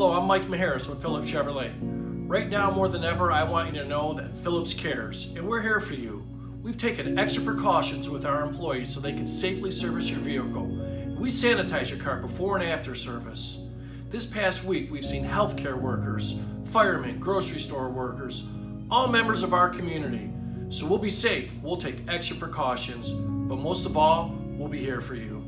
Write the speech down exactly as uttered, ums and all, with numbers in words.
Hello, I'm Mike Maharis with Phillips Chevrolet. Right now, more than ever, I want you to know that Phillips cares, and we're here for you. We've taken extra precautions with our employees so they can safely service your vehicle. We sanitize your car before and after service. This past week, we've seen healthcare workers, firemen, grocery store workers, all members of our community. So we'll be safe, we'll take extra precautions, but most of all, we'll be here for you.